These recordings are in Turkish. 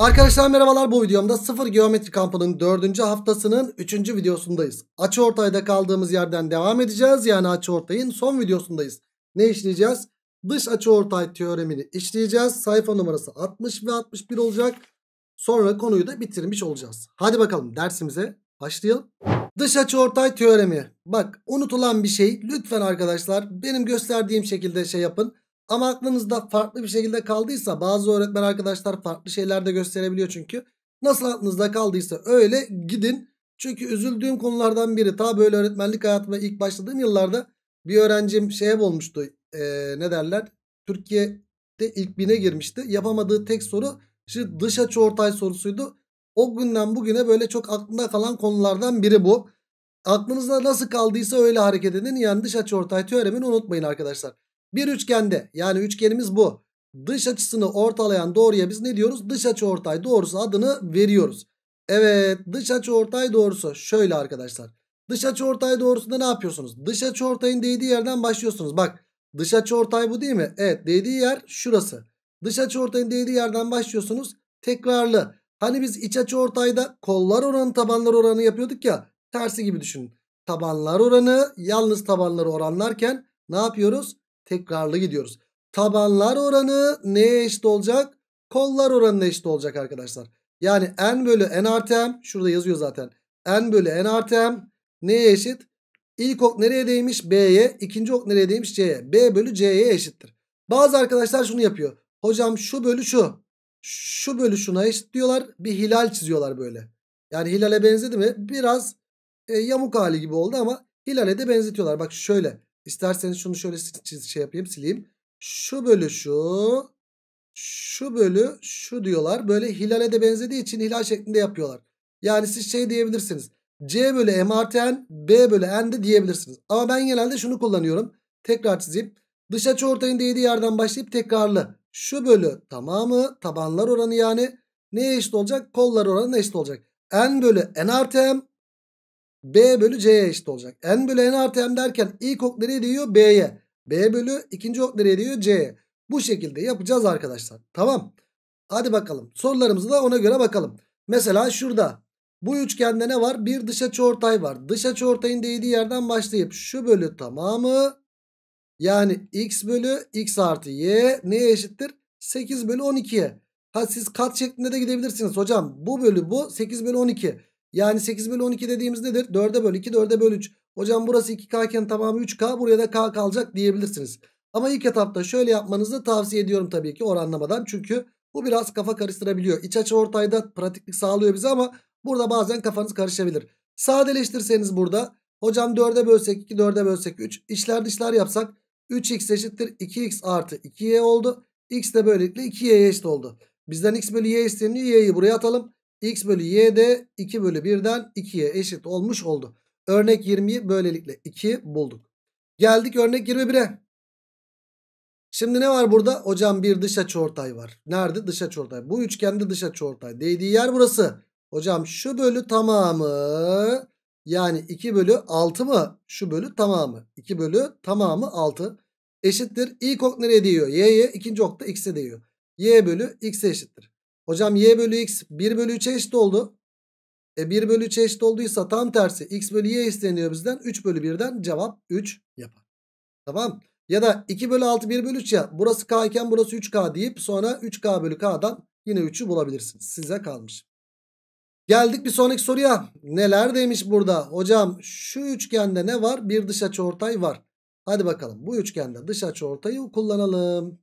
Arkadaşlar merhabalar, bu videomda sıfır geometri kampının 4. haftasının 3. videosundayız. Açıortayda kaldığımız yerden devam edeceğiz. Yani açıortayın son videosundayız. Ne işleyeceğiz? Dış açıortay teoremini işleyeceğiz. Sayfa numarası 60 ve 61 olacak. Sonra konuyu da bitirmiş olacağız. Hadi bakalım dersimize başlayalım. Dış açıortay teoremi. Bak, unutulan bir şey. Lütfen arkadaşlar benim gösterdiğim şekilde şey yapın. Ama aklınızda farklı bir şekilde kaldıysa, bazı öğretmen arkadaşlar farklı şeyler de gösterebiliyor çünkü. Nasıl aklınızda kaldıysa öyle gidin. Çünkü üzüldüğüm konulardan biri, ta böyle öğretmenlik hayatıma ilk başladığım yıllarda bir öğrencim şeye olmuştu. Ne derler? Türkiye'de ilk bine girmişti. Yapamadığı tek soru şu dış açıortay sorusuydu. O günden bugüne böyle çok aklımda kalan konulardan biri bu. Aklınızda nasıl kaldıysa öyle hareket edin. Yani dış açıortay teoremini unutmayın arkadaşlar. Bir üçgende, yani üçgenimiz bu, dış açısını ortalayan doğruya biz ne diyoruz? Dış açıortay doğrusu adını veriyoruz. Evet, dış açıortay doğrusu şöyle arkadaşlar. Dış açıortay doğrusunda ne yapıyorsunuz? Dış açıortayın değdiği yerden başlıyorsunuz. Bak, dış açıortay bu değil mi? Evet, değdiği yer şurası. Dış açıortayın değdiği yerden başlıyorsunuz. Tekrarlı. Hani biz iç açıortayda kollar oranı tabanlar oranı yapıyorduk ya. Tersi gibi düşünün. Tabanlar oranı, yalnız tabanları oranlarken ne yapıyoruz? Tekrarlı gidiyoruz. Tabanlar oranı neye eşit olacak? Kollar oranına eşit olacak arkadaşlar. Yani n bölü n artı m, şurada yazıyor zaten. N bölü n artı m neye eşit? İlk ok nereye değmiş? B'ye. İkinci ok nereye değmiş? C'ye. B bölü C'ye eşittir. Bazı arkadaşlar şunu yapıyor. Hocam şu bölü şu. Şu bölü şuna eşit diyorlar. Bir hilal çiziyorlar böyle. Yani hilale benzedi mi? Biraz yamuk hali gibi oldu ama hilale de benzetiyorlar. Bak şöyle. İsterseniz şunu şöyle şey yapayım, sileyim. Şu bölü şu. Şu bölü şu diyorlar. Böyle hilale de benzediği için hilal şeklinde yapıyorlar. Yani siz şey diyebilirsiniz. C bölü m artı n, B bölü n de diyebilirsiniz. Ama ben genelde şunu kullanıyorum. Tekrar çizeyim. Dış açıortayın değdiği yerden başlayıp tekrarlı. Şu bölü tamamı, tabanlar oranı yani neye eşit olacak? Kollar oranına eşit olacak. N bölü n artı m, B bölü C'ye eşit olacak. N bölü N artı M derken ilk ok nereye değiyor? B'ye. B bölü ikinci ok nereye değiyor? C'ye. Bu şekilde yapacağız arkadaşlar. Tamam. Hadi bakalım. Sorularımızı da ona göre bakalım. Mesela şurada. Bu üçgende ne var? Bir dış açıortay var. Dış açıortayın değdiği yerden başlayıp şu bölü tamamı, yani x bölü x artı y neye eşittir? 8 bölü 12'ye. Ha, siz kat şeklinde de gidebilirsiniz. Hocam bu bölü bu 8 bölü 12. Yani 8 bölü 12 dediğimiz nedir? 4'e bölü 2, 4'e bölü 3. Hocam burası 2K iken tamamı 3K, buraya da K kalacak diyebilirsiniz. Ama ilk etapta şöyle yapmanızı tavsiye ediyorum tabii ki, oranlamadan. Çünkü bu biraz kafa karıştırabiliyor. İç açıortayda pratiklik sağlıyor bize ama burada bazen kafanız karışabilir. Sadeleştirseniz burada, hocam 4'e bölsek 2, 4'e bölsek 3. İçler dışlar yapsak 3x eşittir 2x artı 2y oldu. X de böylelikle 2y'ye eşit oldu. Bizden x bölü y isteniyor. Y'yi buraya atalım. X bölü y de 2 bölü 1'den 2'ye eşit olmuş oldu. Örnek 20'yi böylelikle 2 bulduk. Geldik örnek 21'e. Şimdi ne var burada? Hocam bir dış açıortay var. Nerede? Dış açıortay. Bu üçgende dış açıortay. Değdiği yer burası. Hocam şu bölü tamamı, yani 2 bölü 6 mı? Şu bölü tamamı. 2 bölü tamamı 6 eşittir. İlk ok nereye değiyor? Y'ye. İkinci ok da x'e değiyor. Y bölü x'e eşittir. Hocam y bölü x 1 bölü 3'e eşit oldu. 1 bölü 3'e eşit olduysa tam tersi x bölü y isteniyor bizden. 3 bölü 1'den cevap 3 yapar. Tamam. Ya da 2 bölü 6 1 bölü 3 ya. Burası k iken burası 3k deyip sonra 3k bölü k'dan yine 3'ü bulabilirsiniz. Size kalmış. Geldik bir sonraki soruya. Neler demiş burada? Hocam şu üçgende ne var? Bir dış açıortay var. Hadi bakalım. Bu üçgende dış açıortayı kullanalım.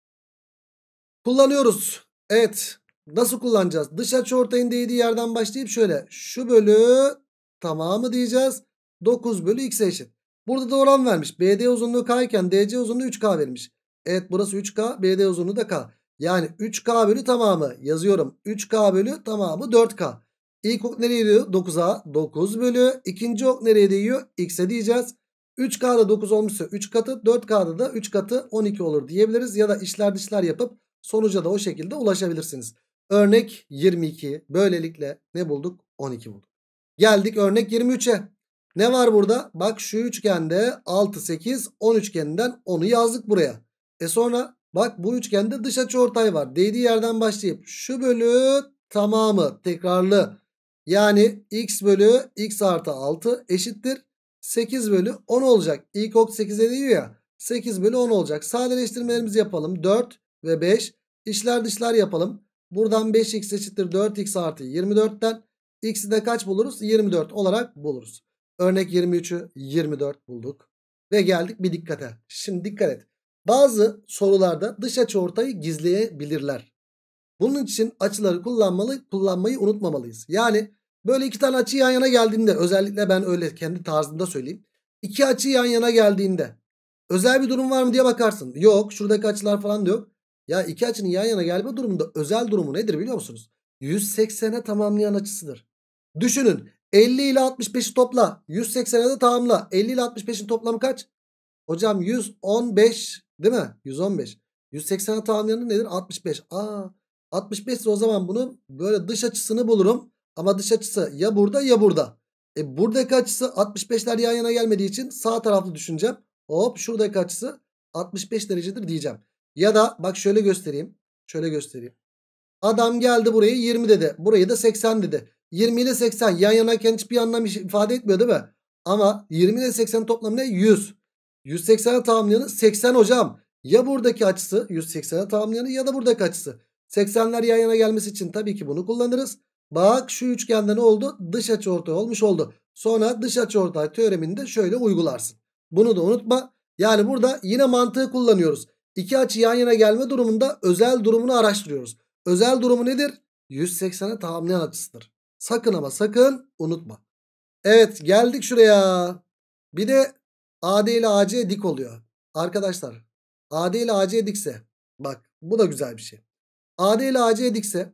Kullanıyoruz. Evet. Nasıl kullanacağız? Dış açıortayın değdiği yerden başlayıp şöyle. Şu bölü tamamı diyeceğiz. 9 bölü x'e eşit. Burada da oran vermiş. BD uzunluğu k iken DC uzunluğu 3k vermiş. Evet, burası 3k. BD uzunluğu da k. Yani 3k bölü tamamı yazıyorum. 3k bölü tamamı 4k. İlk ok nereye gidiyor? 9'a. 9 bölü. İkinci ok nereye değiyor? X'e diyeceğiz. 3k'da 9 olmuşsa 3 katı. 4k'da da 3 katı 12 olur diyebiliriz. Ya da içler dışlar yapıp sonuca da o şekilde ulaşabilirsiniz. Örnek 22. Böylelikle ne bulduk? 12 bulduk. Geldik örnek 23'e. Ne var burada? Bak şu üçgende 6, 8, 10 üçgeninden 10'u yazdık buraya. Sonra bak bu üçgende dış açıortay var. Değdiği yerden başlayıp şu bölü tamamı tekrarlı. Yani x bölü x artı 6 eşittir 8 bölü 10 olacak. İlk ok 8'e değiyor ya. 8 bölü 10 olacak. Sadeleştirmelerimizi yapalım. 4 ve 5. İçler dışlar yapalım. Buradan 5x eşittir 4x artı 24'ten. X'i de kaç buluruz? 24 olarak buluruz. Örnek 23'ü 24 bulduk. Ve geldik bir dikkate. Şimdi dikkat et. Bazı sorularda dış açıortayı gizleyebilirler. Bunun için açıları kullanmayı unutmamalıyız. Yani böyle iki tane açı yan yana geldiğinde, özellikle ben öyle kendi tarzımda söyleyeyim. İki açı yan yana geldiğinde özel bir durum var mı diye bakarsın. Yok, şuradaki açılar falan da yok. Ya iki açının yan yana gelme durumunda özel durumu nedir biliyor musunuz? 180'e tamamlayan açısıdır. Düşünün, 50 ile 65'i topla, 180'e de tamamla. 50 ile 65'in toplamı kaç? Hocam 115 değil mi? 115. 180'e tamamlayanı nedir? 65. 65 ise o zaman bunu böyle dış açısını bulurum. Ama dış açısı ya burada ya burada. Buradaki açısı 65'ler yan yana gelmediği için sağ taraflı düşüneceğim. Hop, şuradaki açısı 65 derecedir diyeceğim. Ya da bak şöyle göstereyim. Şöyle göstereyim. Adam geldi burayı 20 dedi. Burayı da 80 dedi. 20 ile 80 yan yanayken hiçbir anlam ifade etmiyor değil mi? Ama 20 ile 80 toplamı ne? 100. 180'e tamamlayanı 80 hocam. Ya buradaki açısı 180'e tamamlayanı ya da buradaki açısı. 80'ler yan yana gelmesi için tabii ki bunu kullanırız. Bak şu üçgende ne oldu? Dış açıortay olmuş oldu. Sonra dış açıortay teoremini de şöyle uygularsın. Bunu da unutma. Yani burada yine mantığı kullanıyoruz. İki açı yan yana gelme durumunda özel durumunu araştırıyoruz. Özel durumu nedir? 180'e tamamlayan açısıdır. Sakın ama sakın unutma. Evet, geldik şuraya. Bir de AD ile AC dik oluyor. Arkadaşlar AD ile AC dikse, bak bu da güzel bir şey. AD ile AC dikse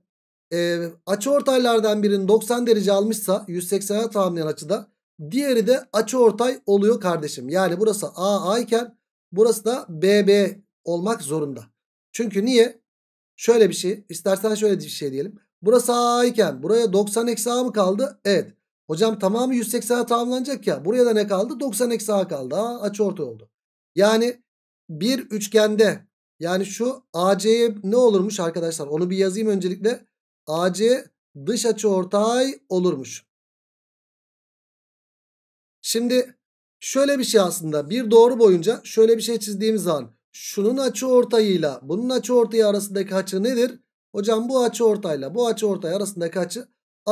açıortaylardan birinin 90 derece almışsa 180'e tamamlayan açıda, diğeri de açıortay oluyor kardeşim. Yani burası AA iken burası da BB olmak zorunda. Çünkü niye? Şöyle bir şey, istersen şöyle bir şey diyelim. Burası A iken buraya 90 eksi A mı kaldı? Evet. Hocam tamamı 180'e tamamlanacak ya. Buraya da ne kaldı? 90 eksi A kaldı. Açıortay oldu. Yani bir üçgende, yani şu AC'ye ne olurmuş arkadaşlar? Onu bir yazayım öncelikle. AC dış açıortay olurmuş. Şimdi şöyle bir şey aslında. Bir doğru boyunca şöyle bir şey çizdiğimiz zaman şunun açıortayıyla bunun açıortayı arasındaki açı nedir? Hocam bu açıortayla bu açıortay arasındaki açı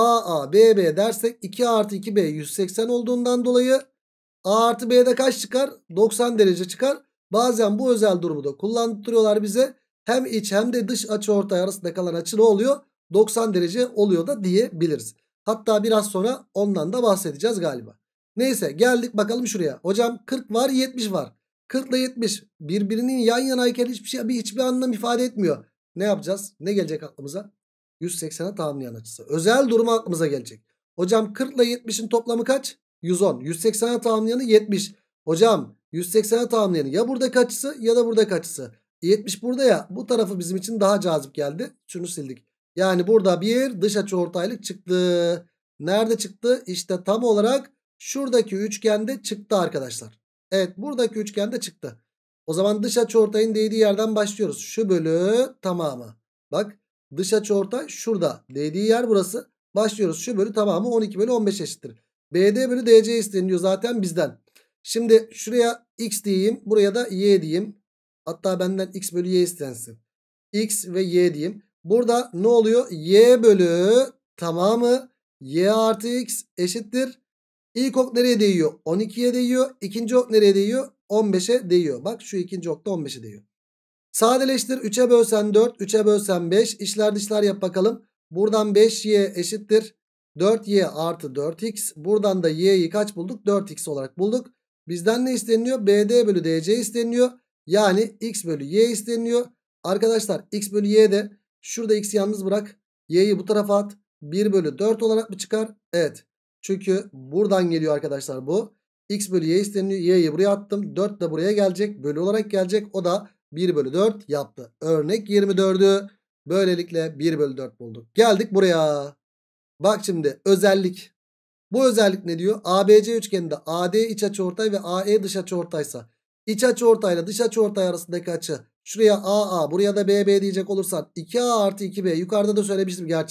AA BB dersek 2 artı 2B 180 olduğundan dolayı A artı B'de kaç çıkar? 90 derece çıkar. Bazen bu özel durumu da kullandırıyorlar bize. Hem iç hem de dış açıortay arasında kalan açı ne oluyor? 90 derece oluyor da diyebiliriz. Hatta biraz sonra ondan da bahsedeceğiz galiba. Neyse, geldik bakalım şuraya. Hocam 40 var 70 var. 40 ile 70 birbirinin yan yanayken hiçbir anlam ifade etmiyor. Ne yapacağız? Ne gelecek aklımıza? 180'e tamamlayan açısı. Özel durumu aklımıza gelecek. Hocam 40 ile 70'in toplamı kaç? 110. 180'e tamamlayanı 70. Hocam 180'e tamamlayanı ya buradaki açısı ya da buradaki açısı. 70 burada ya, bu tarafı bizim için daha cazip geldi. Şunu sildik. Yani burada bir dış açıortaylık çıktı. Nerede çıktı? İşte tam olarak şuradaki üçgende çıktı arkadaşlar. Evet, buradaki üçgende çıktı. O zaman dış açıortayın değdiği yerden başlıyoruz. Şu bölü tamamı. Bak, dış açıortay şurada. Değdiği yer burası. Başlıyoruz. Şu bölü tamamı 12 bölü 15 eşittir. BD bölü DC isteniyor zaten bizden. Şimdi şuraya x diyeyim. Buraya da y diyeyim. Hatta benden x bölü y istensin. X ve y diyeyim. Burada ne oluyor? Y bölü tamamı y artı x eşittir. İlk ok nereye değiyor? 12'ye değiyor. İkinci ok nereye değiyor? 15'e değiyor. Bak şu ikinci ok da 15'e değiyor. Sadeleştir. 3'e bölsen 4. 3'e bölsen 5. İşler dışlar yap bakalım. Buradan 5y eşittir 4y artı 4x. Buradan da y'yi kaç bulduk? 4x olarak bulduk. Bizden ne isteniyor? BD bölü DC isteniyor. Yani x bölü y isteniyor. Arkadaşlar x bölü y de şurada x'i yalnız bırak. Y'yi bu tarafa at. 1 bölü 4 olarak mı çıkar? Evet. Çünkü buradan geliyor arkadaşlar bu. X bölü y isteniyor. Y'yi buraya attım. 4 de buraya gelecek. Bölü olarak gelecek. O da 1 bölü 4 yaptı. Örnek 24'ü böylelikle 1 bölü 4 bulduk. Geldik buraya. Bak şimdi özellik. Bu özellik ne diyor? ABC üçgeninde AD iç açıortay ve AE dış açıortaysa iç açıortayla dış açıortay arasındaki açı, şuraya AA buraya da BB diyecek olursan 2A artı 2B, yukarıda da söylemiştim gerçi.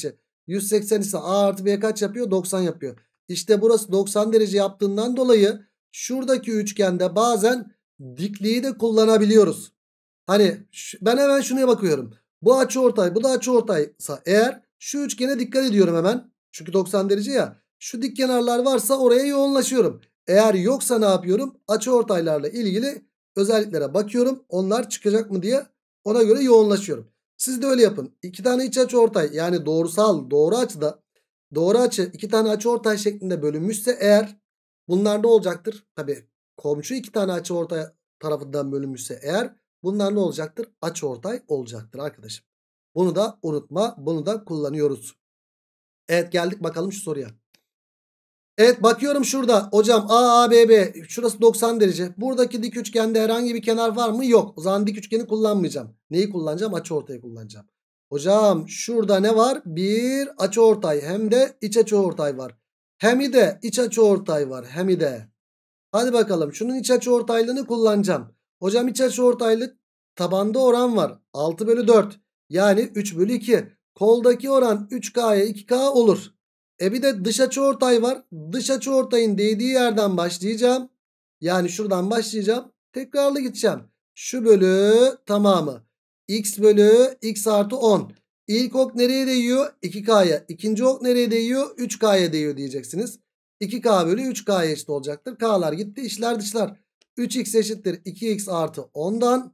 180 ise A artı B kaç yapıyor? 90 yapıyor. İşte burası 90 derece yaptığından dolayı şuradaki üçgende bazen dikliği de kullanabiliyoruz. Hani ben hemen şuna bakıyorum. Bu açıortay, bu da açıortaysa eğer şu üçgene dikkat ediyorum hemen. Çünkü 90 derece ya. Şu dik kenarlar varsa oraya yoğunlaşıyorum. Eğer yoksa ne yapıyorum? Açıortaylarla ilgili özelliklere bakıyorum. Onlar çıkacak mı diye ona göre yoğunlaşıyorum. Siz de öyle yapın. İki tane iç açıortay yani doğrusal doğru açıda doğru açı iki tane açıortay şeklinde bölünmüşse eğer bunlar ne olacaktır? Tabii komşu iki tane açıortay tarafından bölünmüşse eğer bunlar ne olacaktır? Açıortay olacaktır arkadaşım. Bunu da unutma. Bunu da kullanıyoruz. Evet geldik bakalım şu soruya. Evet bakıyorum şurada. Hocam A, A, B, B. Şurası 90 derece. Buradaki dik üçgende herhangi bir kenar var mı? Yok. O zaman dik üçgeni kullanmayacağım. Neyi kullanacağım? Açıortayı kullanacağım. Hocam şurada ne var? Bir açıortay hem de iç açıortay var. Hem de iç açıortay var. Hem de. Hadi bakalım şunun iç açıortaylığını kullanacağım. Hocam iç açıortaylık tabanda oran var. 6 bölü 4 yani 3 bölü 2. Koldaki oran 3K'ya 2K olur. Bir de dış açıortay var. Dış açıortayın değdiği yerden başlayacağım. Yani şuradan başlayacağım. Tekrarlı gideceğim. Şu bölü tamamı. X bölü X artı 10. İlk ok nereye değiyor? 2K'ya. İkinci ok nereye değiyor? 3K'ya değiyor diyeceksiniz. 2K bölü 3K'ya eşit olacaktır. K'lar gitti. İşler dışlar. 3x eşittir 2x artı 10'dan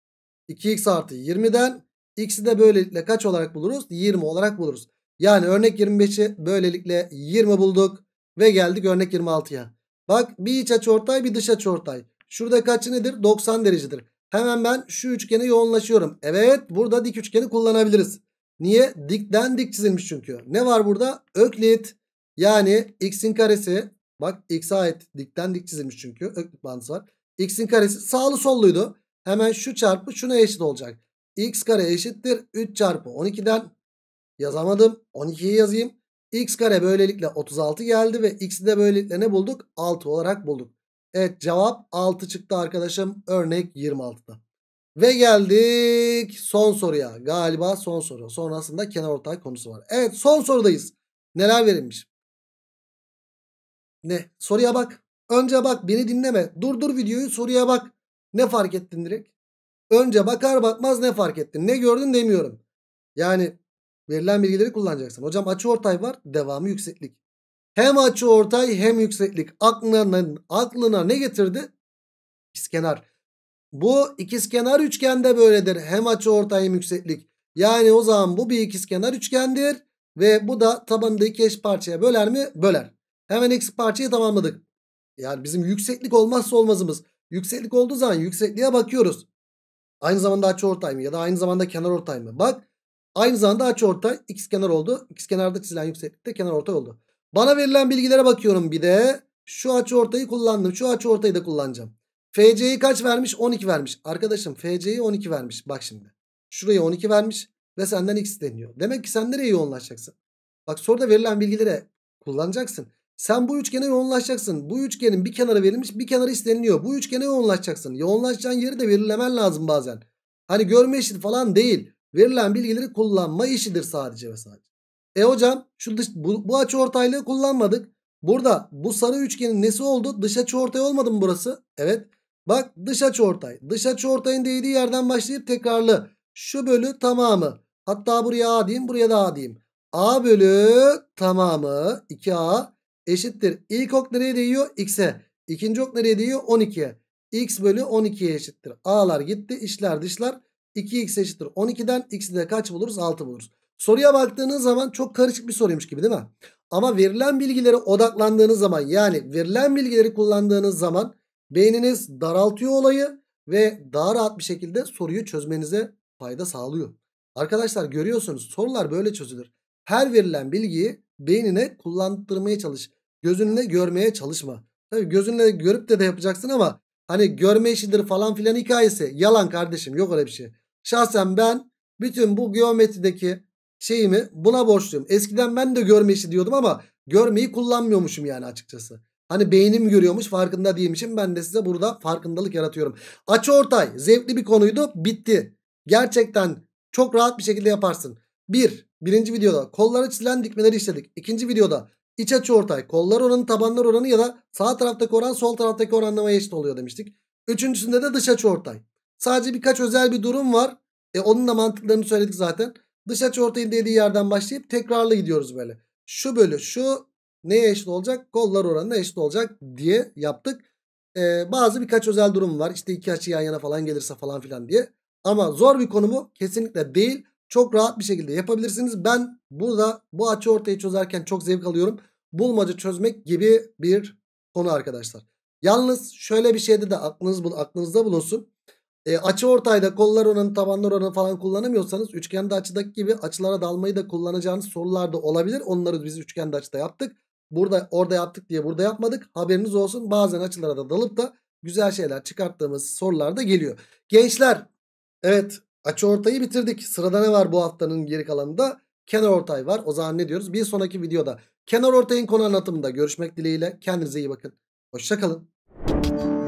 2x artı 20'den x'i de böylelikle kaç olarak buluruz? 20 olarak buluruz. Yani örnek 25'i böylelikle 20 bulduk. Ve geldik örnek 26'ya. Bak bir iç açıortay bir dış açıortay. Şurada kaçı nedir? 90 derecedir. Hemen ben şu üçgene yoğunlaşıyorum. Evet burada dik üçgeni kullanabiliriz. Niye? Dikten dik çizilmiş çünkü. Ne var burada? Öklit. Yani x'in karesi. Bak x'e ait dikten dik çizilmiş çünkü. Öklit bağıntısı var. X'in karesi sağlı solluydu. Hemen şu çarpı şuna eşit olacak. X kare eşittir 3 çarpı 12'den yazamadım. 12'yi yazayım. X kare böylelikle 36 geldi ve x'i de böylelikle ne bulduk? 6 olarak bulduk. Evet cevap 6 çıktı arkadaşım. Örnek 26'da. Ve geldik son soruya. Galiba son soru. Sonrasında kenarortay konusu var. Evet son sorudayız. Neler verilmiş? Ne? Soruya bak. Önce bak beni dinleme. Durdur videoyu soruya bak. Ne fark ettin direkt? Önce bakar bakmaz ne fark ettin? Ne gördün demiyorum. Yani verilen bilgileri kullanacaksın. Hocam açıortay var. Devamı yükseklik. Hem açıortay hem yükseklik. Aklına ne getirdi? İkizkenar. Bu ikizkenar üçgende böyledir. Hem açıortay hem yükseklik. Yani o zaman bu bir ikizkenar üçgendir. Ve bu da tabanında iki eş parçaya böler mi? Böler. Hemen eksik parçayı tamamladık. Yani bizim yükseklik olmazsa olmazımız. Yükseklik olduğu zaman yüksekliğe bakıyoruz. Aynı zamanda açıortay mı ya da aynı zamanda kenarortay mı? Bak aynı zamanda açıortay ikizkenar oldu. İkizkenarda çizilen yükseklikte kenarortay oldu. Bana verilen bilgilere bakıyorum bir de. Şu açıortayı kullandım. Şu açıortayı da kullanacağım. FC'yi kaç vermiş? 12 vermiş. Arkadaşım FC'yi 12 vermiş. Bak şimdi. Şurayı 12 vermiş ve senden x isteniyor. Demek ki sen nereye yoğunlaşacaksın? Bak soruda verilen bilgilere kullanacaksın. Sen bu üçgene yoğunlaşacaksın. Bu üçgenin bir kenarı verilmiş, bir kenarı isteniliyor. Bu üçgene yoğunlaşacaksın. Yoğunlaşacağın yeri de belirlemen lazım bazen. Hani görme işi falan değil. Verilen bilgileri kullanma işidir sadece ve sadece. Hocam şu bu açıortaylığı kullanmadık. Burada bu sarı üçgenin nesi oldu? Dış açıortay olmadı mı burası? Evet. Bak dış açıortay. Dış açıortayın değdiği yerden başlayıp tekrarlı. Şu bölü tamamı. Hatta buraya A diyeyim, buraya da A diyeyim. A bölü tamamı 2A eşittir. İlk ok nereye değiyor? X'e. İkinci ok nereye değiyor? 12'ye. X bölü 12'ye eşittir. A'lar gitti. İşler dışlar. 2x eşittir 12'den x'i de kaç buluruz? 6 buluruz. Soruya baktığınız zaman çok karışık bir soruymuş gibi değil mi? Ama verilen bilgilere odaklandığınız zaman yani verilen bilgileri kullandığınız zaman beyniniz daraltıyor olayı ve daha rahat bir şekilde soruyu çözmenize fayda sağlıyor. Arkadaşlar görüyorsunuz sorular böyle çözülür. Her verilen bilgiyi beynine kullandırmaya çalış. Gözünle görmeye çalışma. Tabii gözünle görüp de yapacaksın ama hani görme işidir falan filan hikayesi yalan kardeşim, yok öyle bir şey. Şahsen ben bütün bu geometrideki şeyimi buna borçluyum. Eskiden ben de görme işi diyordum ama görmeyi kullanmıyormuşum yani açıkçası. Hani beynim görüyormuş, farkında değilmişim. Ben de size burada farkındalık yaratıyorum. Açıortay zevkli bir konuydu, bitti. Gerçekten çok rahat bir şekilde yaparsın. 1, Birinci videoda kolları çizilen dikmeleri işledik. İkinci videoda iç açıortay kollar oranı tabanlar oranı ya da sağ taraftaki oran sol taraftaki oranlamaya eşit oluyor demiştik. Üçüncüsünde de dış açıortay. Sadece birkaç özel bir durum var. Onun da mantıklarını söyledik zaten. Dış açıortayın dediği yerden başlayıp tekrarlı gidiyoruz böyle. Şu bölü şu neye eşit olacak? Kollar oranına eşit olacak diye yaptık. Bazı birkaç özel durum var. İşte iki açı yan yana falan gelirse falan filan diye. Ama zor bir konu mu? Kesinlikle değil. Çok rahat bir şekilde yapabilirsiniz. Ben burada bu açıortayı çözerken çok zevk alıyorum. Bulmaca çözmek gibi bir konu arkadaşlar. Yalnız şöyle bir şeyde de aklınızda bulunsun. Açıortayda kollar oranı tabanlar oranı falan kullanamıyorsanız üçgende açıdaki gibi açılara dalmayı da kullanacağınız sorular da olabilir. Onları biz üçgende açıda yaptık. Orada yaptık diye burada yapmadık. Haberiniz olsun. Bazen açılara da dalıp da güzel şeyler çıkarttığımız sorular da geliyor. Gençler, evet, açıortayı bitirdik. Sırada ne var bu haftanın geri kalanında? Kenarortay var. O zaman ne diyoruz? Bir sonraki videoda kenarortayın konu anlatımında görüşmek dileğiyle. Kendinize iyi bakın. Hoşça kalın.